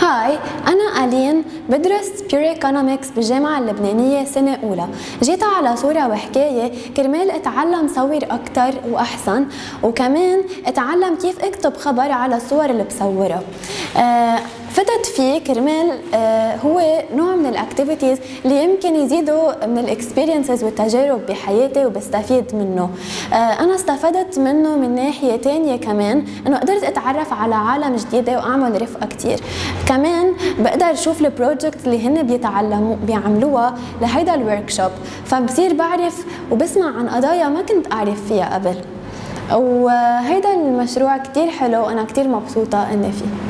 هاي، أنا ألين بدرس Pure Economics بالجامعة اللبنانية سنة أولى. جيت على صورة وحكاية كرمال أتعلم صور أكتر وأحسن، وكمان أتعلم كيف أكتب خبر على الصور اللي بصورها. فتت فيه كرمال هو نوع من الاكتيفيتيز اللي يمكن يزيدوا من الاكسبيرينسز والتجارب بحياتي وبستفيد منه. انا استفدت منه من ناحيه تانية كمان، انه قدرت اتعرف على عالم جديده واعمل رفقه كتير. كمان بقدر اشوف البروجكت اللي هن بيعملوها لهيدا الورك شوب، فبصير بعرف وبسمع عن قضايا ما كنت اعرف فيها قبل. وهيدا المشروع كتير حلو وانا كتير مبسوطه اني فيه.